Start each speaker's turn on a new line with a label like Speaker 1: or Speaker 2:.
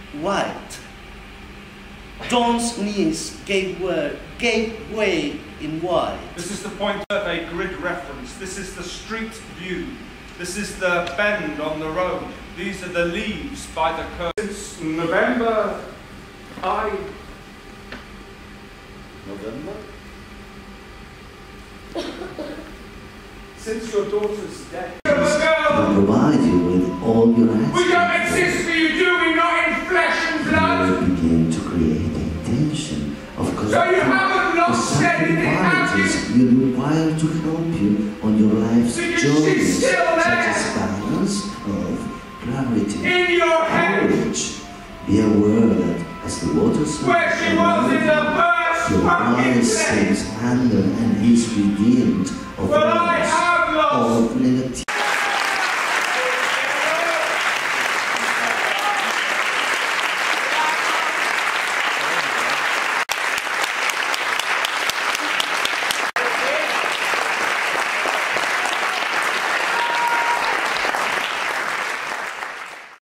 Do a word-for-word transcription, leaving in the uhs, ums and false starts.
Speaker 1: white. Dawn's knees gave way, gave way in white.
Speaker 2: This is the point of a grid reference. This is the street view. This is the bend on the road. These are the leaves by the curb. Since November, I...
Speaker 1: November?
Speaker 2: Since your daughter's death.
Speaker 3: To provide you with all your actions.
Speaker 2: We don't exist for you, do we? Not in flesh and blood.
Speaker 3: You begin to create the intention of cosmic.
Speaker 2: So you haven't lost anything, have you?
Speaker 3: You require to help you on your life's
Speaker 2: So
Speaker 3: journey,
Speaker 2: she's still there.
Speaker 3: such as balance, love, clarity,
Speaker 2: In your head.
Speaker 3: courage. Be aware that as the water surface
Speaker 2: Where she was in the first
Speaker 3: your
Speaker 2: fucking
Speaker 3: mind sinks
Speaker 2: place.
Speaker 3: under and is redeemed of
Speaker 2: Well, I
Speaker 3: loss,
Speaker 2: have lost.
Speaker 3: of negativity.